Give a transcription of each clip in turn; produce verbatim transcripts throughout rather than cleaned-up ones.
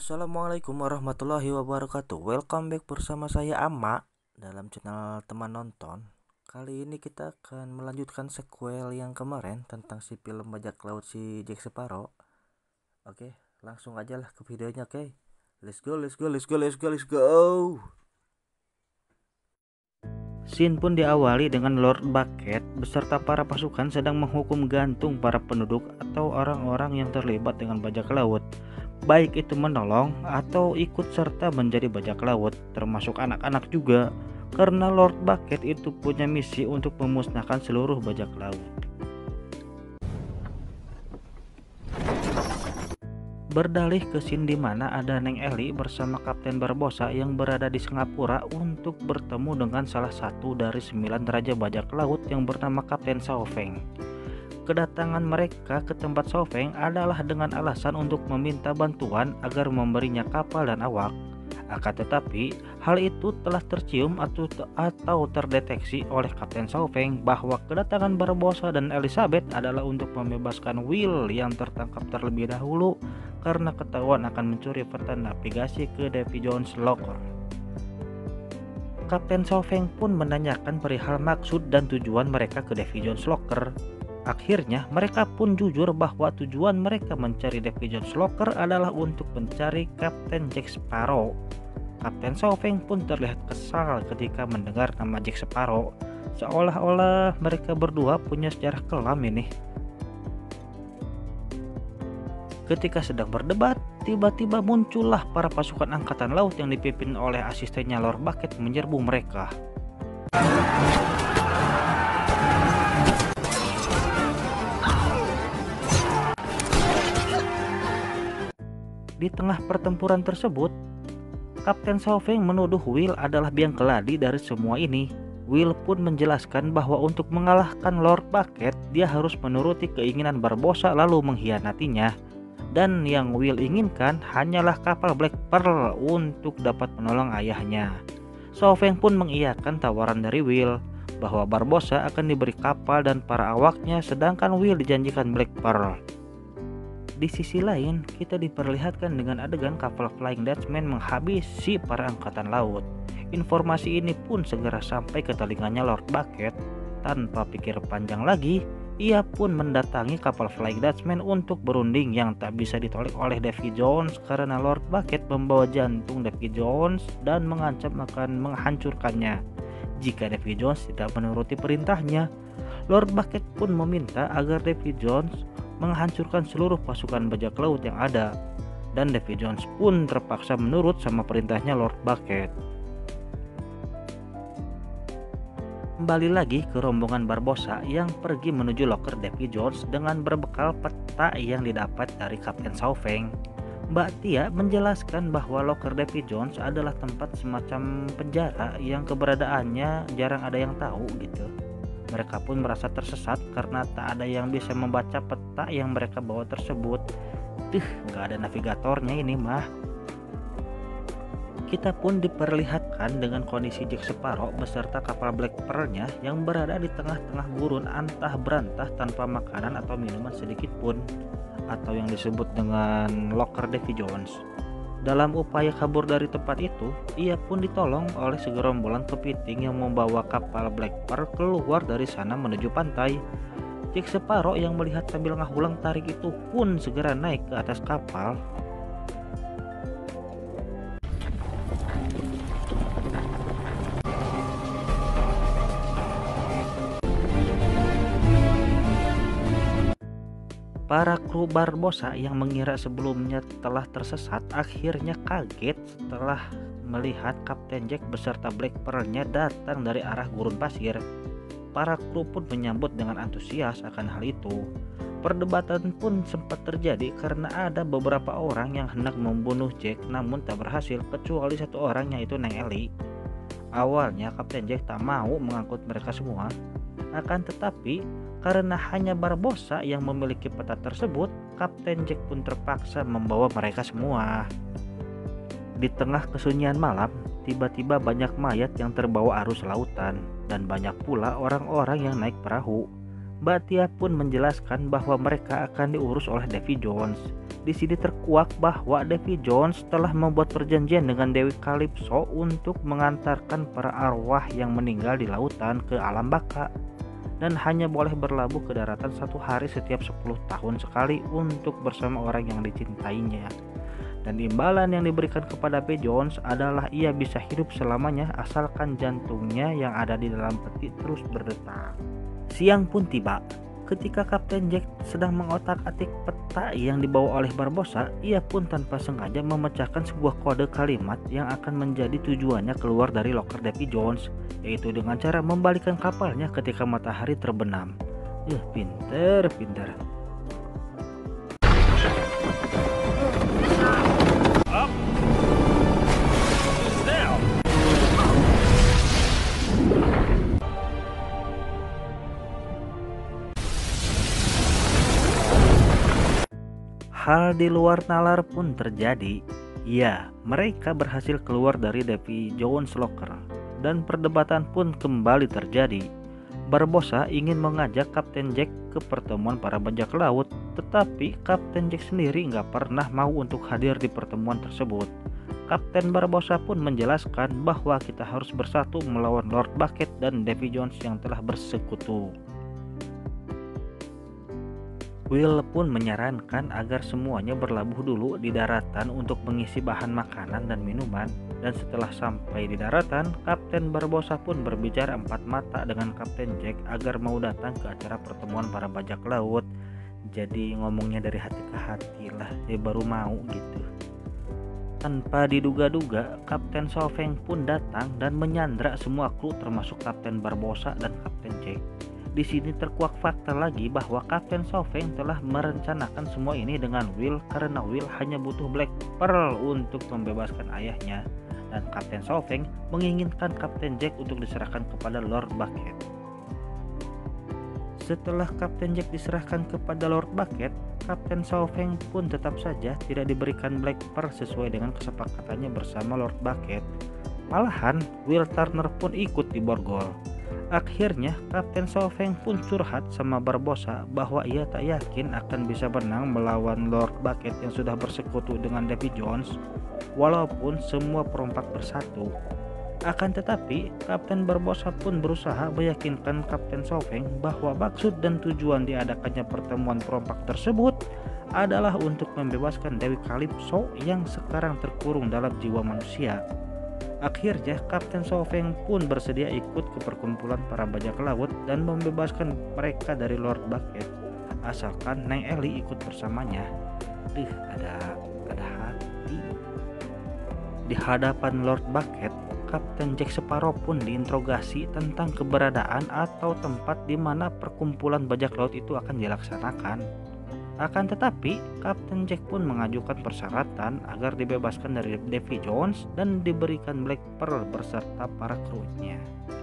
Assalamualaikum warahmatullahi wabarakatuh. Welcome back bersama saya Amma dalam channel teman nonton. Kali ini kita akan melanjutkan sequel yang kemarin tentang si film bajak laut si Jack Sparrow. Oke, langsung aja lah ke videonya. Oke, let's go, let's go, let's go, let's go, let's go. Scene pun diawali dengan Lord Bucket beserta para pasukan sedang menghukum gantung para penduduk atau orang-orang yang terlibat dengan bajak laut, baik itu menolong atau ikut serta menjadi bajak laut, termasuk anak-anak juga, karena Lord Bucket itu punya misi untuk memusnahkan seluruh bajak laut. Berdalih ke scene di mana ada Neng Eli bersama Kapten Barbossa yang berada di Singapura untuk bertemu dengan salah satu dari sembilan raja bajak laut yang bernama Kapten Saofeng. Kedatangan mereka ke tempat Saofeng adalah dengan alasan untuk meminta bantuan agar memberinya kapal dan awak. Akan tetapi, hal itu telah tercium atau, atau terdeteksi oleh Kapten Saofeng bahwa kedatangan Barbossa dan Elizabeth adalah untuk membebaskan Will yang tertangkap terlebih dahulu karena ketahuan akan mencuri peta navigasi ke Davy Jones' locker. Kapten Saofeng pun menanyakan perihal maksud dan tujuan mereka ke Davy Jones' locker. Akhirnya mereka pun jujur bahwa tujuan mereka mencari Davy Jones' locker adalah untuk mencari Kapten Jack Sparrow. Kapten Saofeng pun terlihat kesal ketika mendengar nama Jack Sparrow, seolah-olah mereka berdua punya sejarah kelam ini. Ketika sedang berdebat, tiba-tiba muncullah para pasukan angkatan laut yang dipimpin oleh asistennya Lord Bucket menyerbu mereka. Di tengah pertempuran tersebut, Kapten Saofeng menuduh Will adalah biang keladi dari semua ini. Will pun menjelaskan bahwa untuk mengalahkan Lord Bucket, dia harus menuruti keinginan Barbossa lalu mengkhianatinya. Dan yang Will inginkan hanyalah kapal Black Pearl untuk dapat menolong ayahnya. Saofeng pun mengiyakan tawaran dari Will bahwa Barbossa akan diberi kapal dan para awaknya, sedangkan Will dijanjikan Black Pearl. Di sisi lain, kita diperlihatkan dengan adegan kapal Flying Dutchman menghabisi para angkatan laut. Informasi ini pun segera sampai ke telinganya Lord Bucket. Tanpa pikir panjang lagi, ia pun mendatangi kapal Flying Dutchman untuk berunding yang tak bisa ditolak oleh Davy Jones karena Lord Bucket membawa jantung Davy Jones dan mengancam akan menghancurkannya jika Davy Jones tidak menuruti perintahnya. Lord Bucket pun meminta agar Davy Jones menghancurkan seluruh pasukan bajak laut yang ada, dan Davy Jones pun terpaksa menurut sama perintahnya Lord Bucket. Kembali lagi ke rombongan Barbossa yang pergi menuju loker Davy Jones dengan berbekal peta yang didapat dari Kapten Saofeng. Mbak Tia menjelaskan bahwa loker Davy Jones adalah tempat semacam penjara yang keberadaannya jarang ada yang tahu gitu. Mereka pun merasa tersesat karena tak ada yang bisa membaca peta yang mereka bawa tersebut. Tuh, gak ada navigatornya ini mah. Kita pun diperlihatkan dengan kondisi Jack Sparrow beserta kapal Black Pearl-nya yang berada di tengah-tengah gurun antah berantah tanpa makanan atau minuman sedikit pun, atau yang disebut dengan loker Davy Jones. Dalam upaya kabur dari tempat itu, ia pun ditolong oleh segerombolan kepiting yang membawa kapal Black Pearl keluar dari sana menuju pantai. Jack Sparrow yang melihat sambil ngahulang tarik itu pun segera naik ke atas kapal. Para kru Barbossa yang mengira sebelumnya telah tersesat akhirnya kaget setelah melihat Kapten Jack beserta Black Pearl-nya datang dari arah gurun pasir. Para kru pun menyambut dengan antusias akan hal itu. Perdebatan pun sempat terjadi karena ada beberapa orang yang hendak membunuh Jack namun tak berhasil, kecuali satu orang, yaitu Neng Eli. Awalnya Kapten Jack tak mau mengangkut mereka semua. Akan tetapi, karena hanya Barbossa yang memiliki peta tersebut, Kapten Jack pun terpaksa membawa mereka semua. Di tengah kesunyian malam, tiba-tiba banyak mayat yang terbawa arus lautan, dan banyak pula orang-orang yang naik perahu. Mbak Tia pun menjelaskan bahwa mereka akan diurus oleh Davy Jones. Di sini terkuak bahwa Davy Jones telah membuat perjanjian dengan Dewi Calypso untuk mengantarkan para arwah yang meninggal di lautan ke alam baka, dan hanya boleh berlabuh ke daratan satu hari setiap sepuluh tahun sekali untuk bersama orang yang dicintainya. Dan imbalan yang diberikan kepada Davy Jones adalah ia bisa hidup selamanya asalkan jantungnya yang ada di dalam peti terus berdetak. Siang pun tiba. Ketika Kapten Jack sedang mengotak-atik peta yang dibawa oleh Barbossa, ia pun tanpa sengaja memecahkan sebuah kode kalimat yang akan menjadi tujuannya keluar dari loker Davy Jones, yaitu dengan cara membalikkan kapalnya ketika matahari terbenam. Eh, pinter, pinter. Hal di luar nalar pun terjadi. Ya, mereka berhasil keluar dari Davy Jones Locker dan perdebatan pun kembali terjadi. Barbossa ingin mengajak Kapten Jack ke pertemuan para bajak laut, tetapi Kapten Jack sendiri nggak pernah mau untuk hadir di pertemuan tersebut. Kapten Barbossa pun menjelaskan bahwa kita harus bersatu melawan Lord Bucket dan Davy Jones yang telah bersekutu. Will pun menyarankan agar semuanya berlabuh dulu di daratan untuk mengisi bahan makanan dan minuman, dan setelah sampai di daratan, Kapten Barbossa pun berbicara empat mata dengan Kapten Jack agar mau datang ke acara pertemuan para bajak laut. Jadi ngomongnya dari hati ke hati lah, dia baru mau gitu. Tanpa diduga-duga, Kapten Sauvage pun datang dan menyandra semua kru termasuk Kapten Barbossa dan Kapten Jack. Di sini terkuak fakta lagi bahwa Kapten Sauvage telah merencanakan semua ini dengan Will karena Will hanya butuh Black Pearl untuk membebaskan ayahnya, dan Kapten Sauvage menginginkan Kapten Jack untuk diserahkan kepada Lord Bucket. Setelah Kapten Jack diserahkan kepada Lord Bucket, Kapten Sauvage pun tetap saja tidak diberikan Black Pearl sesuai dengan kesepakatannya bersama Lord Bucket. Malahan Will Turner pun ikut di borgol. Akhirnya Kapten Sauvage pun curhat sama Barbossa bahwa ia tak yakin akan bisa menang melawan Lord Bucket yang sudah bersekutu dengan Davy Jones walaupun semua perompak bersatu. Akan tetapi Kapten Barbossa pun berusaha meyakinkan Kapten Sauvage bahwa maksud dan tujuan diadakannya pertemuan perompak tersebut adalah untuk membebaskan Dewi Calypso yang sekarang terkurung dalam jiwa manusia. Akhirnya Kapten Sauvage pun bersedia ikut ke perkumpulan para bajak laut dan membebaskan mereka dari Lord Bucket asalkan Neng Ellie ikut bersamanya. Ih, ada ada hati. Di hadapan Lord Bucket, Kapten Jack Sparrow pun diinterogasi tentang keberadaan atau tempat di mana perkumpulan bajak laut itu akan dilaksanakan. Akan tetapi, Kapten Jack pun mengajukan persyaratan agar dibebaskan dari Davy Jones dan diberikan Black Pearl beserta para krunya.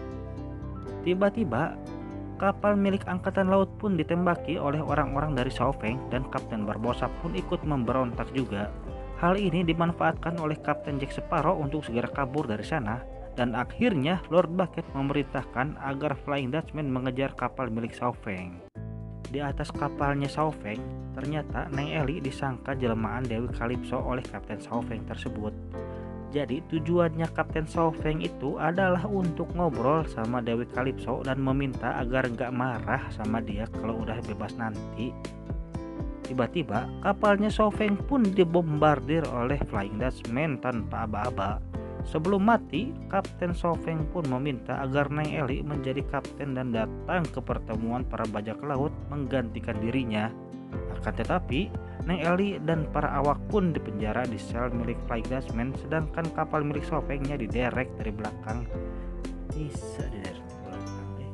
Tiba-tiba, kapal milik Angkatan Laut pun ditembaki oleh orang-orang dari Sauvage dan Kapten Barbossa pun ikut memberontak juga. Hal ini dimanfaatkan oleh Kapten Jack Sparrow untuk segera kabur dari sana, dan akhirnya Lord Bucket memerintahkan agar Flying Dutchman mengejar kapal milik Sauvage. Di atas kapalnya Sauvage, ternyata Neng Ellie disangka jelmaan Dewi Calypso oleh Kapten Sauvage tersebut. Jadi tujuannya Kapten Sauvage itu adalah untuk ngobrol sama Dewi Calypso dan meminta agar gak marah sama dia kalau udah bebas nanti. Tiba-tiba kapalnya Sauvage pun dibombardir oleh Flying Dutchman tanpa aba-aba. Sebelum mati, Kapten Sauvage pun meminta agar Neng Ellie menjadi kapten dan datang ke pertemuan para bajak laut menggantikan dirinya. Akan tetapi, Neng Ellie dan para awak pun dipenjara di sel milik Flying Dutchman, sedangkan kapal milik Sauvage-nya diderek dari belakang. Bisa diderek dari belakang deh.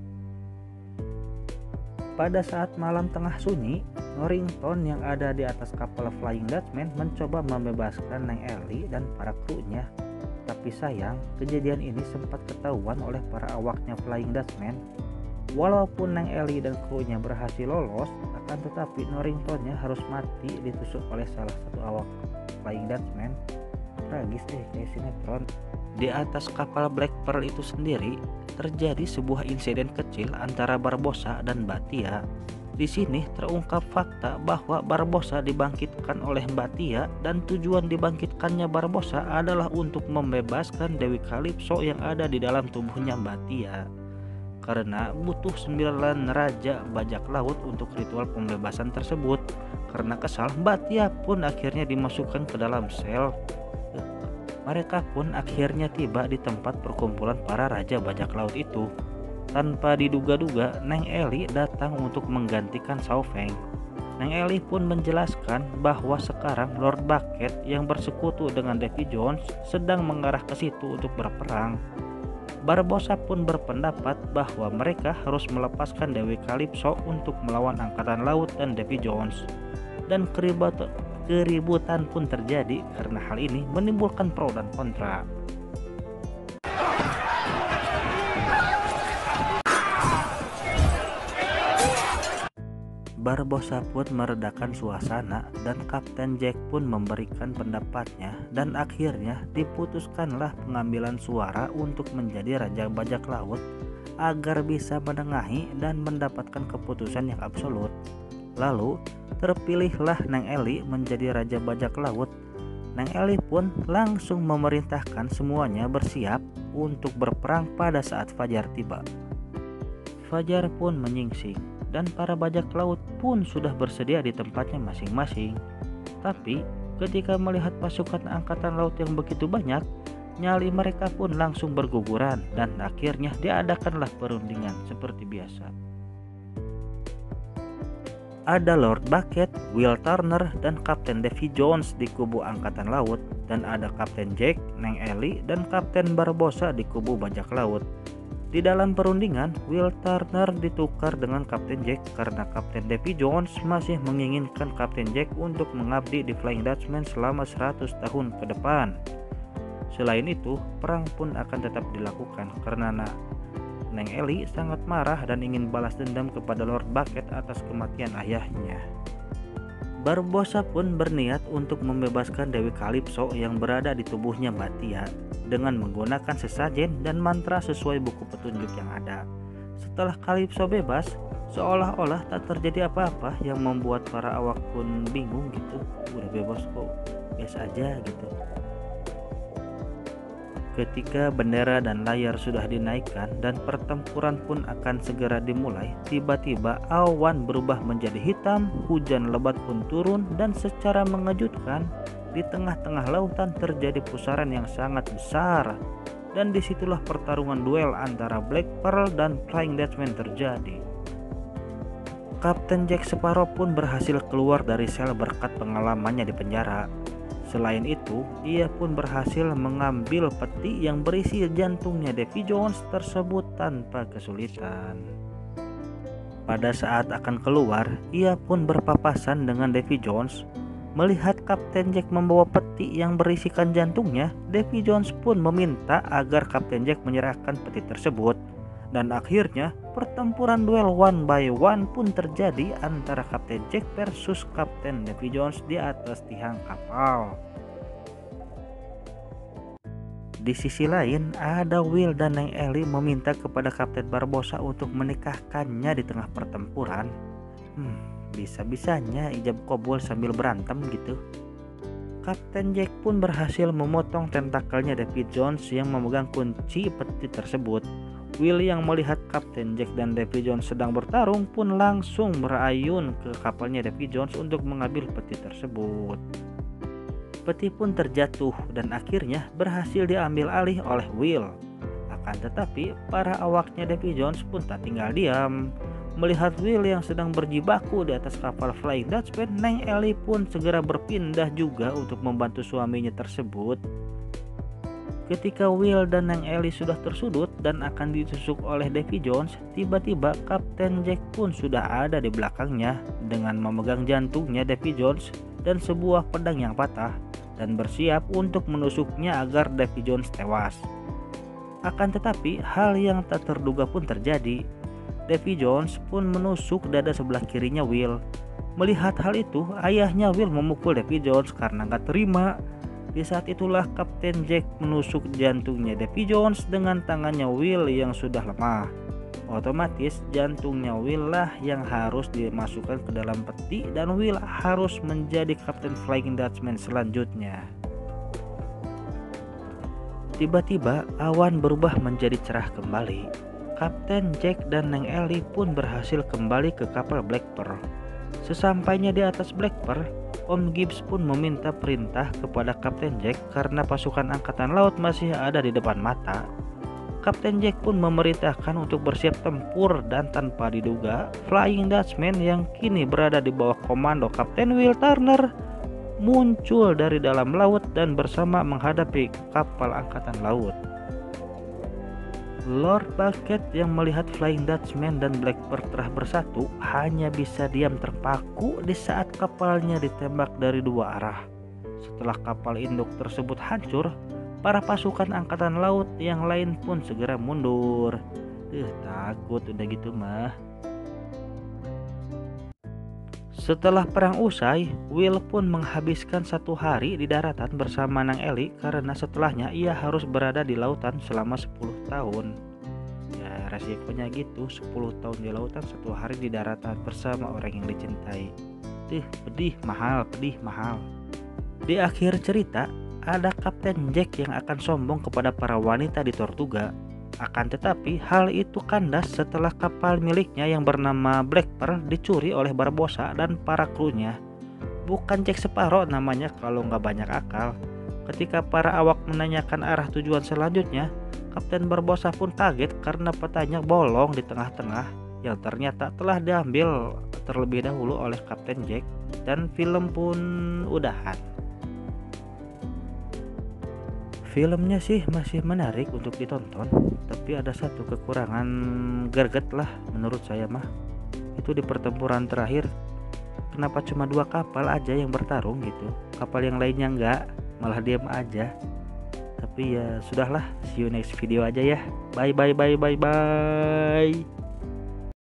Pada saat malam tengah sunyi, Norrington yang ada di atas kapal Flying Dutchman mencoba membebaskan Neng Ellie dan para krunya. Tapi sayang, kejadian ini sempat ketahuan oleh para awaknya Flying Dutchman. Walaupun Neng Ellie dan krunya berhasil lolos, akan tetapi Norringtonnya harus mati ditusuk oleh salah satu awak Flying Dutchman. Tragis deh, kayak sinetron. Di atas kapal Black Pearl itu sendiri, terjadi sebuah insiden kecil antara Barbossa dan Batia. Di sini terungkap fakta bahwa Barbossa dibangkitkan oleh Mbak Tia dan tujuan dibangkitkannya Barbossa adalah untuk membebaskan Dewi Calypso yang ada di dalam tubuhnya Mbak Tia. Karena butuh sembilan raja bajak laut untuk ritual pembebasan tersebut. Karena kesal, Mbak Tia pun akhirnya dimasukkan ke dalam sel. Mereka pun akhirnya tiba di tempat perkumpulan para raja bajak laut itu. Tanpa diduga-duga, Neng Eli datang untuk menggantikan Xiao Feng. Neng Eli pun menjelaskan bahwa sekarang Lord Bucket yang bersekutu dengan Davy Jones sedang mengarah ke situ untuk berperang. Barbossa pun berpendapat bahwa mereka harus melepaskan Dewi Calypso untuk melawan Angkatan Laut dan Davy Jones. Dan keributan, keributan pun terjadi karena hal ini menimbulkan pro dan kontra. Barbossa pun meredakan suasana dan Kapten Jack pun memberikan pendapatnya dan akhirnya diputuskanlah pengambilan suara untuk menjadi Raja Bajak Laut agar bisa menengahi dan mendapatkan keputusan yang absolut. Lalu terpilihlah Neng Eli menjadi Raja Bajak Laut. Neng Eli pun langsung memerintahkan semuanya bersiap untuk berperang pada saat fajar tiba. Fajar pun menyingsing dan para bajak laut pun sudah bersedia di tempatnya masing-masing. Tapi ketika melihat pasukan angkatan laut yang begitu banyak, nyali mereka pun langsung berguguran dan akhirnya diadakanlah perundingan seperti biasa. Ada Lord Bucket, Will Turner, dan Kapten Davy Jones di kubu angkatan laut, dan ada Kapten Jack, Neng Eli, dan Kapten Barbossa di kubu bajak laut. Di dalam perundingan, Will Turner ditukar dengan Kapten Jack karena Kapten Davy Jones masih menginginkan Kapten Jack untuk mengabdi di Flying Dutchman selama seratus tahun ke depan. Selain itu, perang pun akan tetap dilakukan karena Neng Eli sangat marah dan ingin balas dendam kepada Lord Bucket atas kematian ayahnya. Barbossa pun berniat untuk membebaskan Dewi Calypso yang berada di tubuhnya Mbak Tia dengan menggunakan sesajen dan mantra sesuai buku petunjuk yang ada. Setelah Calypso bebas, seolah-olah tak terjadi apa-apa yang membuat para awak pun bingung gitu. Udah bebas kok, biasa aja gitu. Ketika bendera dan layar sudah dinaikkan dan pertempuran pun akan segera dimulai, tiba-tiba awan berubah menjadi hitam, hujan lebat pun turun, dan secara mengejutkan di tengah-tengah lautan terjadi pusaran yang sangat besar. Dan disitulah pertarungan duel antara Black Pearl dan Flying Dutchman terjadi. Kapten Jack Sparrow pun berhasil keluar dari sel berkat pengalamannya di penjara. Selain itu, ia pun berhasil mengambil peti yang berisi jantungnya Davy Jones tersebut tanpa kesulitan. Pada saat akan keluar, ia pun berpapasan dengan Davy Jones. Melihat Kapten Jack membawa peti yang berisikan jantungnya, Davy Jones pun meminta agar Kapten Jack menyerahkan peti tersebut. Dan akhirnya pertempuran duel one by one pun terjadi antara Kapten Jack versus Kapten Davy Jones di atas tiang kapal. Di sisi lain, ada Will dan Neng Eli meminta kepada Kapten Barbossa untuk menikahkannya di tengah pertempuran. Hmm, bisa-bisanya ijab kabul sambil berantem gitu. Kapten Jack pun berhasil memotong tentakelnya Davy Jones yang memegang kunci peti tersebut. Will yang melihat Kapten Jack dan Davy Jones sedang bertarung pun langsung berayun ke kapalnya Davy Jones untuk mengambil peti tersebut. Peti pun terjatuh dan akhirnya berhasil diambil alih oleh Will. Akan tetapi para awaknya Davy Jones pun tak tinggal diam. Melihat Will yang sedang berjibaku di atas kapal Flying Dutchman, Neng Eli pun segera berpindah juga untuk membantu suaminya tersebut. Ketika Will dan Neng Eli sudah tersudut dan akan ditusuk oleh Davy Jones, tiba-tiba Kapten Jack pun sudah ada di belakangnya dengan memegang jantungnya Davy Jones dan sebuah pedang yang patah dan bersiap untuk menusuknya agar Davy Jones tewas. Akan tetapi hal yang tak terduga pun terjadi. Davy Jones pun menusuk dada sebelah kirinya Will. Melihat hal itu, ayahnya Will memukul Davy Jones karena gak terima. Di saat itulah Kapten Jack menusuk jantungnya Davy Jones dengan tangannya Will yang sudah lemah. Otomatis jantungnya Will lah yang harus dimasukkan ke dalam peti dan Will harus menjadi Kapten Flying Dutchman selanjutnya. Tiba-tiba awan berubah menjadi cerah kembali. Kapten Jack dan Neng Ellie pun berhasil kembali ke kapal Black Pearl. Sesampainya di atas Black Pearl, Om Gibbs pun meminta perintah kepada Kapten Jack karena pasukan angkatan laut masih ada di depan mata. Kapten Jack pun memerintahkan untuk bersiap tempur dan tanpa diduga, Flying Dutchman yang kini berada di bawah komando Kapten Will Turner muncul dari dalam laut dan bersama menghadapi kapal angkatan laut. Lord Bucket yang melihat Flying Dutchman dan Black Pearl telah bersatu hanya bisa diam terpaku di saat kapalnya ditembak dari dua arah. Setelah kapal induk tersebut hancur, para pasukan angkatan laut yang lain pun segera mundur. Eh, takut udah gitu mah. Setelah perang usai, Will pun menghabiskan satu hari di daratan bersama Nang Ellie karena setelahnya ia harus berada di lautan selama sepuluh tahun. Ya resikonya gitu, sepuluh tahun di lautan, satu hari di daratan bersama orang yang dicintai. Tuh, pedih mahal, pedih mahal. Di akhir cerita, ada Kapten Jack yang akan sombong kepada para wanita di Tortuga. Akan tetapi hal itu kandas setelah kapal miliknya yang bernama Black Pearl dicuri oleh Barbossa dan para krunya. Bukan Jack Sparrow namanya kalau nggak banyak akal. Ketika para awak menanyakan arah tujuan selanjutnya, Kapten Barbossa pun kaget karena petanya bolong di tengah-tengah yang ternyata telah diambil terlebih dahulu oleh Kapten Jack, dan film pun udahan. Filmnya sih masih menarik untuk ditonton, tapi ada satu kekurangan greget lah menurut saya mah. Itu di pertempuran terakhir, kenapa cuma dua kapal aja yang bertarung gitu, kapal yang lainnya enggak, malah diam aja. Tapi ya sudahlah, see you next video aja ya. Bye bye bye bye bye.